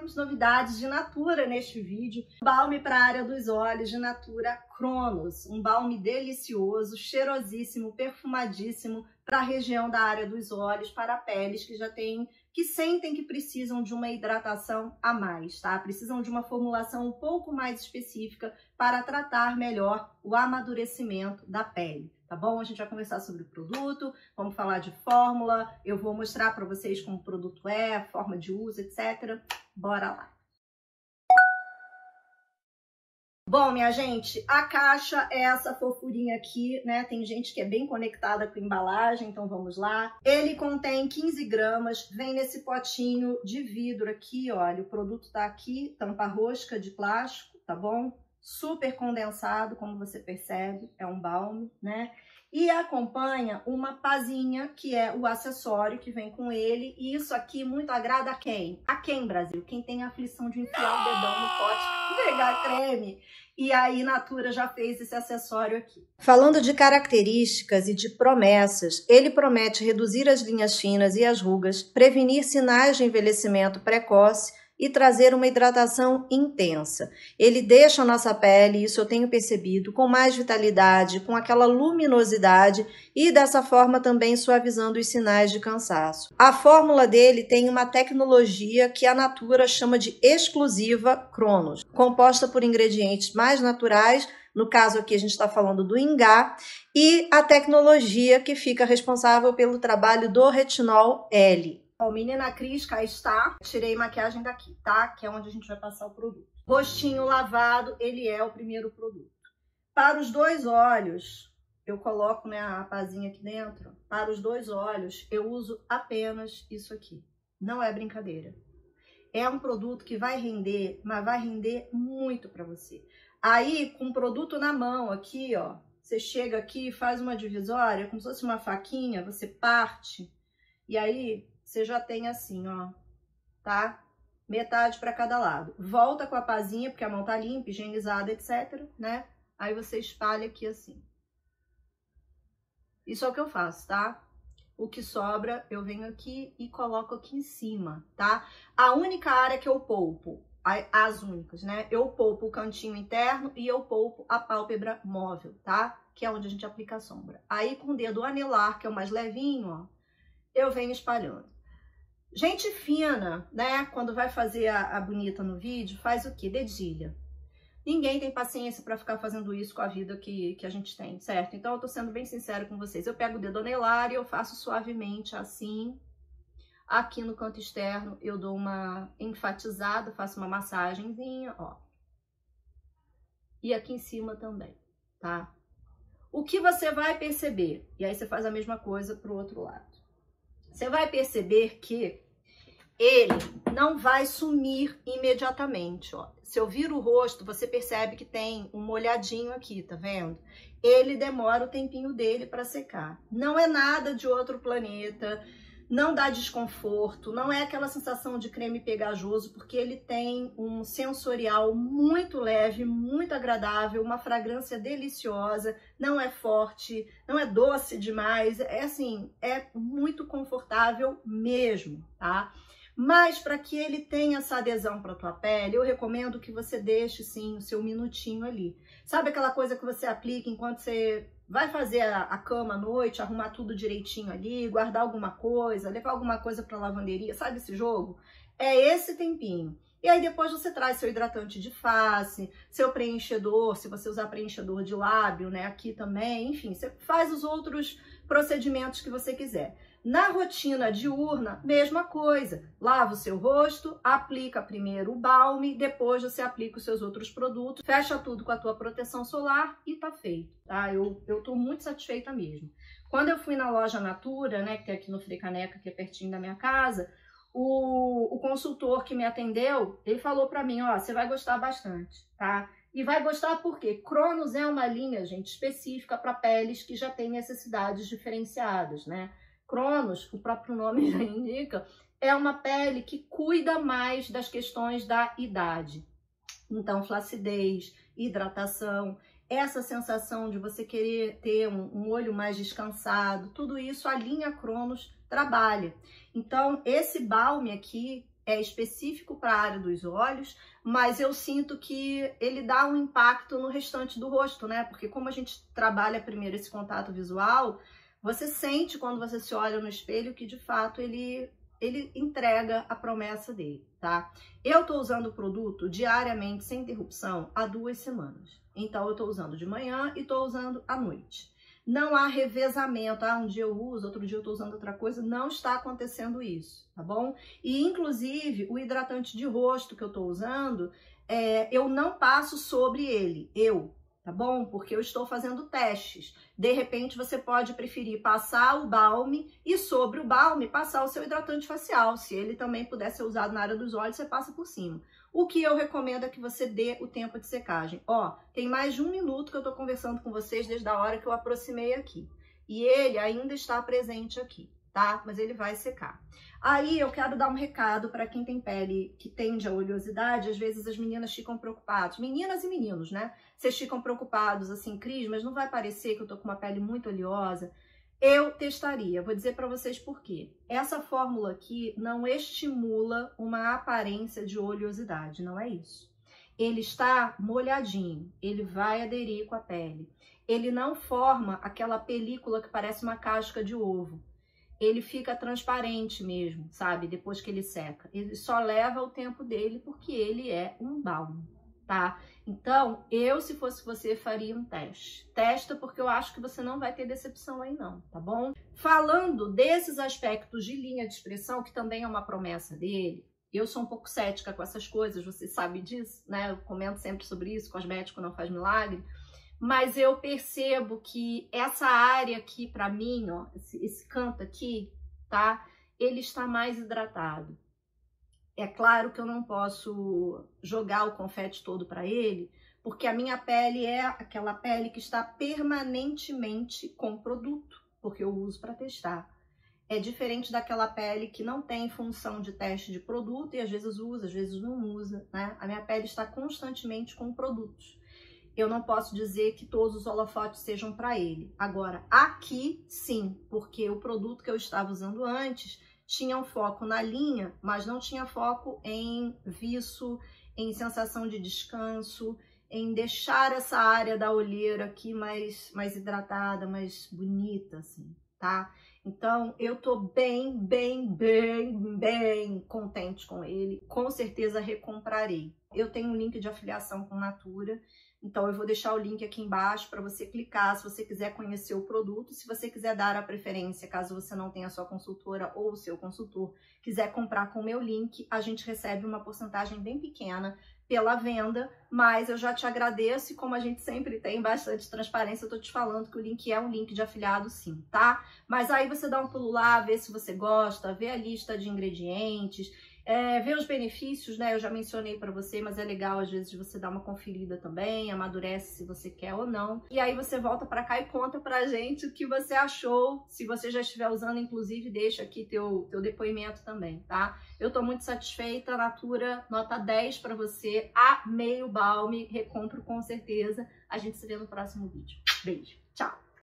temos novidades de Natura neste vídeo. Balme para a área dos olhos de Natura Cronos. Um balme delicioso, cheirosíssimo, perfumadíssimo para a região da área dos olhos, para peles que sentem que precisam de uma hidratação a mais, tá? Precisam de uma formulação um pouco mais específica para tratar melhor o amadurecimento da pele. Tá bom? A gente vai conversar sobre o produto, vamos falar de fórmula, eu vou mostrar para vocês como o produto é, forma de uso, etc. Bora lá! Bom, minha gente, a caixa é essa fofurinha aqui, né? Tem gente que é bem conectada com a embalagem, então vamos lá. Ele contém 15 gramas, vem nesse potinho de vidro aqui, olha, o produto tá aqui, tampa rosca de plástico, tá bom? Super condensado, como você percebe, é um balme, né? E acompanha uma pazinha, que é o acessório que vem com ele. E isso aqui muito agrada a quem? A quem, Brasil? Quem tem a aflição de enfiar o dedão no pote, pegar creme. E aí, Natura já fez esse acessório aqui. Falando de características e de promessas, ele promete reduzir as linhas finas e as rugas, prevenir sinais de envelhecimento precoce e trazer uma hidratação intensa. Ele deixa a nossa pele, isso eu tenho percebido, com mais vitalidade, com aquela luminosidade e dessa forma também suavizando os sinais de cansaço. A fórmula dele tem uma tecnologia que a Natura chama de exclusiva Cronos, composta por ingredientes mais naturais, no caso aqui a gente está falando do ingá, e a tecnologia que fica responsável pelo trabalho do retinol L. Ó, menina Cris, cá está. Tirei maquiagem daqui, tá? Que é onde a gente vai passar o produto. Rostinho lavado, ele é o primeiro produto. Para os dois olhos, eu coloco, né, a pazinha aqui dentro. Para os dois olhos, eu uso apenas isso aqui. Não é brincadeira. É um produto que vai render, mas vai render muito para você. Aí, com o produto na mão aqui, ó, você chega aqui e faz uma divisória, como se fosse uma faquinha, você parte, e aí você já tem assim, ó, tá? Metade para cada lado. Volta com a pazinha, porque a mão tá limpa, higienizada, etc, né? Aí você espalha aqui assim. Isso é o que eu faço, tá? O que sobra, eu venho aqui e coloco aqui em cima, tá? A única área que eu poupo, as únicas, né? Eu poupo o cantinho interno e eu poupo a pálpebra móvel, tá? Que é onde a gente aplica a sombra. Aí com o dedo anelar, que é o mais levinho, ó, eu venho espalhando. Gente fina, né? Quando vai fazer a bonita no vídeo, faz o quê? Dedilha. Ninguém tem paciência para ficar fazendo isso com a vida que a gente tem, certo? Então, eu tô sendo bem sincera com vocês. Eu pego o dedo anelar e eu faço suavemente assim. Aqui no canto externo, eu dou uma enfatizada, faço uma massagenzinha, ó. E aqui em cima também, tá? O que você vai perceber? E aí, você faz a mesma coisa pro outro lado. Você vai perceber que ele não vai sumir imediatamente, ó. Se eu viro o rosto, você percebe que tem um molhadinho aqui, tá vendo? Ele demora o tempinho dele para secar. Não é nada de outro planeta, não dá desconforto, não é aquela sensação de creme pegajoso, porque ele tem um sensorial muito leve, muito agradável, uma fragrância deliciosa, não é forte, não é doce demais, é assim, é muito confortável mesmo, tá? Mas para que ele tenha essa adesão para tua pele, eu recomendo que você deixe sim o seu minutinho ali. Sabe aquela coisa que você aplica enquanto você vai fazer a cama à noite, arrumar tudo direitinho ali, guardar alguma coisa, levar alguma coisa para lavanderia, sabe esse jogo? É esse tempinho. E aí depois você traz seu hidratante de face, seu preenchedor, se você usar preenchedor de lábio, né, aqui também, enfim, você faz os outros procedimentos que você quiser. Na rotina diurna, mesma coisa. Lava o seu rosto, aplica primeiro o balme, depois você aplica os seus outros produtos, fecha tudo com a tua proteção solar e tá feito, tá? Eu tô muito satisfeita mesmo. Quando eu fui na loja Natura, né, que é aqui no Frei Caneca, que é pertinho da minha casa, o consultor que me atendeu, ele falou pra mim, ó, você vai gostar bastante, tá? E vai gostar porque Cronos é uma linha, gente, específica para peles que já têm necessidades diferenciadas, né? Cronos, o próprio nome já indica, é uma pele que cuida mais das questões da idade. Então, flacidez, hidratação, essa sensação de você querer ter um olho mais descansado, tudo isso a linha Cronos trabalha. Então, esse balme aqui é específico para a área dos olhos, mas eu sinto que ele dá um impacto no restante do rosto, né? Porque como a gente trabalha primeiro esse contato visual, você sente quando você se olha no espelho que de fato ele entrega a promessa dele, tá? Eu tô usando o produto diariamente, sem interrupção, há 2 semanas. Então eu tô usando de manhã e tô usando à noite. Não há revezamento, um dia eu uso, outro dia eu tô usando outra coisa, não está acontecendo isso, tá bom? E inclusive o hidratante de rosto que eu tô usando, eu não passo sobre ele, tá bom? Porque eu estou fazendo testes. De repente você pode preferir passar o balme e sobre o balme passar o seu hidratante facial. Se ele também puder ser usado na área dos olhos, você passa por cima. O que eu recomendo é que você dê o tempo de secagem. Ó, tem mais de 1 minuto que eu tô conversando com vocês desde a hora que eu aproximei aqui. E ele ainda está presente aqui, tá? Mas ele vai secar. Aí eu quero dar um recado para quem tem pele que tende à oleosidade. Às vezes as meninas ficam preocupadas, meninas e meninos, né? Vocês ficam preocupados assim, Cris, mas não vai parecer que eu tô com uma pele muito oleosa? Eu testaria, vou dizer para vocês por quê. Essa fórmula aqui não estimula uma aparência de oleosidade, não é isso. Ele está molhadinho, ele vai aderir com a pele. Ele não forma aquela película que parece uma casca de ovo. Ele fica transparente mesmo, sabe? Depois que ele seca. Ele só leva o tempo dele porque ele é um balme, tá? Então, eu, se fosse você, faria um teste. Testa porque eu acho que você não vai ter decepção aí não, tá bom? Falando desses aspectos de linha de expressão, que também é uma promessa dele, eu sou um pouco cética com essas coisas, você sabe disso, né? Eu comento sempre sobre isso, cosmético não faz milagre. Mas eu percebo que essa área aqui, pra mim, ó, esse canto aqui, tá? Ele está mais hidratado. É claro que eu não posso jogar o confete todo para ele, porque a minha pele é aquela pele que está permanentemente com produto, porque eu uso para testar. É diferente daquela pele que não tem função de teste de produto e às vezes usa, às vezes não usa, né? A minha pele está constantemente com produtos. Eu não posso dizer que todos os holofotes sejam para ele. Agora, aqui sim, porque o produto que eu estava usando antes tinha um foco na linha, mas não tinha foco em viço, em sensação de descanso, em deixar essa área da olheira aqui mais hidratada, mais bonita, assim, tá? Então, eu tô bem contente com ele. Com certeza recomprarei. Eu tenho um link de afiliação com Natura, então eu vou deixar o link aqui embaixo para você clicar se você quiser conhecer o produto. Se você quiser dar a preferência, caso você não tenha a sua consultora ou o seu consultor quiser comprar com o meu link, a gente recebe uma porcentagem bem pequena pela venda, mas eu já te agradeço e como a gente sempre tem bastante transparência, eu tô te falando que o link é um link de afiliado sim, tá? Mas aí você dá um pulo lá, vê se você gosta, vê a lista de ingredientes, vê os benefícios, né? Eu já mencionei para você, mas é legal às vezes você dar uma conferida também, amadurece se você quer ou não. E aí você volta para cá e conta pra gente o que você achou. Se você já estiver usando, inclusive, deixa aqui teu depoimento também, tá? Eu tô muito satisfeita, Natura, nota 10 para você, amei o balme, recompro com certeza. A gente se vê no próximo vídeo. Beijo, tchau!